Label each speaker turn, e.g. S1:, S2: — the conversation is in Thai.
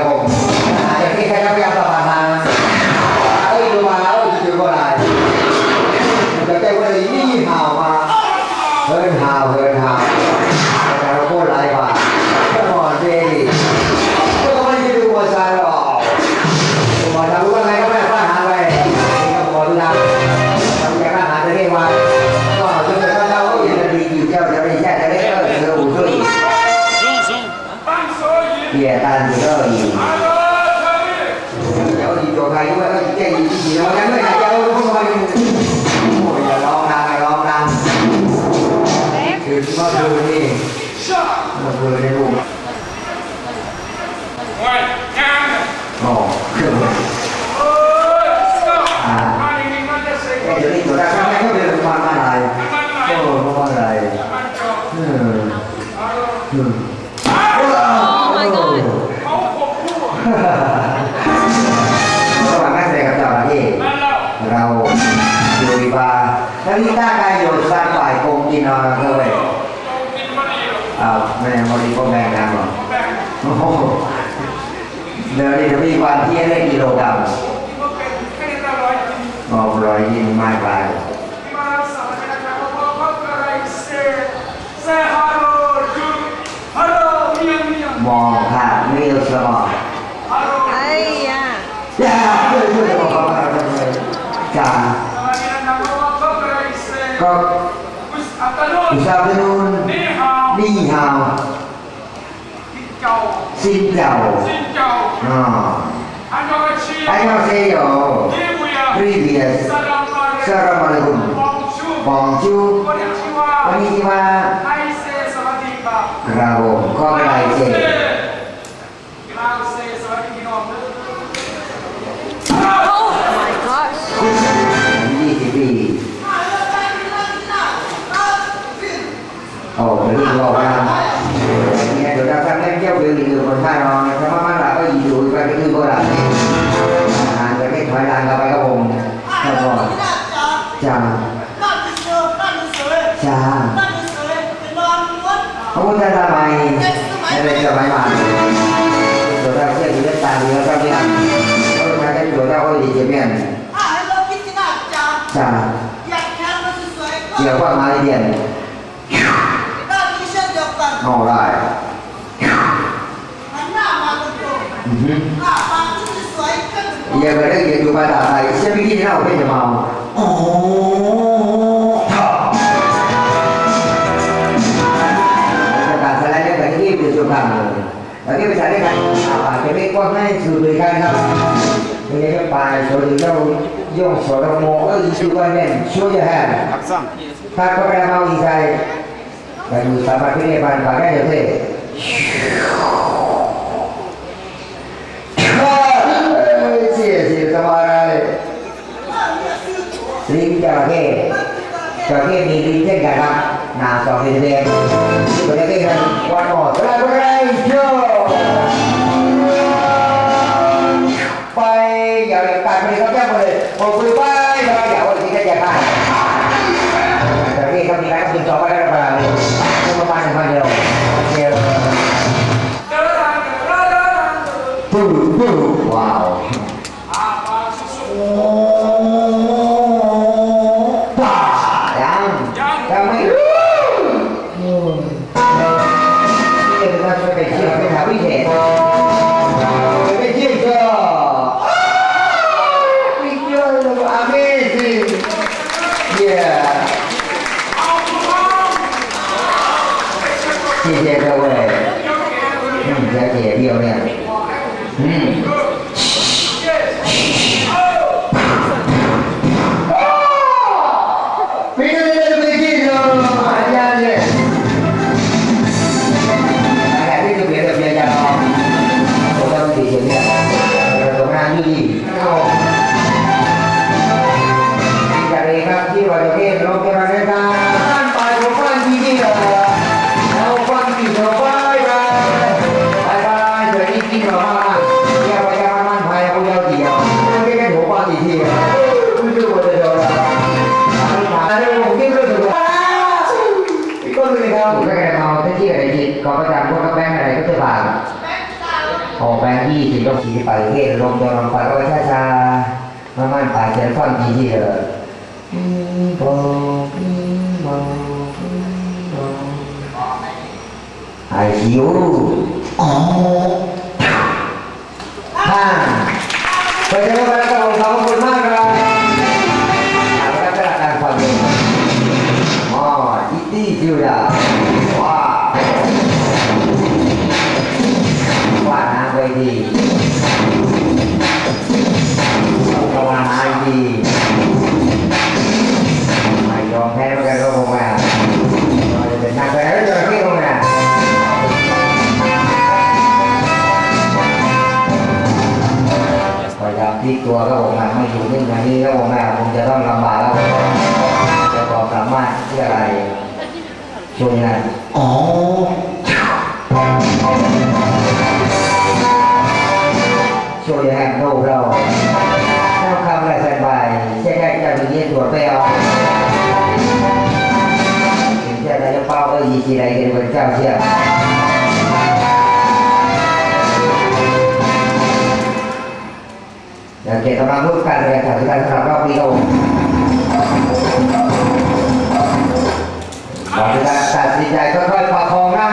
S1: ครับผมอย่างที่ใครก็พยายามประมาณดูมาแล้วดูก็ได้แต่แกวันนี้นี่ห่าวมาเฮิร์นห่าวแต่เราพูดไรบ้างก็นอนเองก็ไม่ได้ดูมาซาหรอกมาทำรู้ว่าไงก็ไม่พลาดหาไปก็พอดูนะทำแกพลาดหาจะเรียกว่าก็จนกระทั่งเราก็ยังจะดีอยู่เจ้าจะไม่แย่จะได้ก็เจอหุ่นช่วยเกี่ยตันก็อยู่เจ้าดีตัวใครก็ไม่แก่ดีดีแล้วงั้นไม่ใช่เจ้าทุกคนโอ้ยอย่าร้องดังคือเมื่อคืนนี่ในรูปโอ้คือเดี๋ยวนี้ตัวแรกไม่ก็เป็นประมาณอะไรโอ้ประมาณอะไรระหว่างนักแสดงกับเจ้าหน้าที่เราอยู่ดีบ้าแล้วที่ตั้งใจอยู่สร้างฝ่ายโกงกินนอนกันเลยไม่ยังบริโภคแรงกันหรอเดี๋ยวนี้จะมีวันที่ได้กิโลกรัม100 ยิ่งมากไปมองผ่านไม่รู้สมองจ้าช่วยบอกเขาอะไรจ้าก็อุตส่าห์ไปนู่นนี่ฮาวซินเจ้าอันยองเซโยprevious Assalamualaikum Bonjour Konnichiwa ครับผมก็ไม่ได้เจ20 ปีโอ้เป็นลูกหล่อนะเนี่ยเดี๋ยวเราทำเล่นเที่ยวเรือคนท่านอนถ้ามาหลับก็อยู่ไปก็คือก็หลับจะไม่ถอยหลังกลับไปก็คงก็พอจ้าพระพุทธเจ้าไม่อะไรจะไม่มาตัวเราเชื่อถือตาเดียวก็ไม่เขาใช้กันตัวเราก็ดีเจ็บเนี่ยจ้าเกี่ยวกับมาเรียนเอาได้อย่าไปเรียกอยู่ภาษาไทยเชื่อพี่ที่เราไม่จะเมาโอ้การสไลด์แบบที่เป็นสุภาพเลยแต่ที่ภาษาได้กันจะไม่กว้างให้สื่อเลยกันครับทีนี้ก็ไปโซลิเราย่องสอนโมก็อีสุวรรณเนี่ยช่วยจะแห่ถ้าก็ไปเอาอีใจไปดูสามารถที่เรียนมาได้เลย ลิ้นจระเข้มีลิ้นเช่นกันครับหน้าสองเส้นแดงที่ประเทศนั้นวันหมดอะไรเจ้าไปอย่าเล่นการไปเขาแจ้งเลยผมคุยไปแล้วอย่าว่าที่จะแจ้งได้จระเข้เขามีอะไรก็เป็นต่อไปแล้วกันประมาณ1,000เดียวว้าวยังไม่รู้นี่เป็นการไปเที่ยวไปหาวิเศษไปเที่ยวก็ไปเที่ยวแล้วก็ amazing yeah ที่เที่ยวเลยจะเที่ยวเนี่ยก็ประจำพวกแบงค์อะไรก็จะผ่านออกแบยี่ถึงต้องขี่ไปเทศลมตัวลมไปก็ช้าๆมันๆไปเจอฟังดีๆเลยไอ้หิวอ๋อฮ่าไปเจอกันแล้วขอบคุณมากครับแล้วก็การฟังอ๋ออีอยู่ละว้าวาน้ำไปดีต้องมาหาดีไม่ยอมแพ้กันก็คงมาเราจะเป็นนักแสดงจระเข้คงมาพยายามพลิกตัวก็ผมไม่อยู่นิ่งอย่างนี้ก็ผมแม่ผมจะต้องลำบากแล้วจะบอกสามารถที่อะไรช่วยงานอ๋อช่วยงานโลกเราเราทำอะไรสบายใช่แค่จะไปเยี่ยมตรวจไปเอาถึงจะได้เป้าก็ยีทีไรกันเป็นเจ้าเชี่ยอย่างเกี่ยวกับรูปการเรียนการสำหรับรอบนี้เราบอกการตัดสินใจค่อยๆประคองร่าง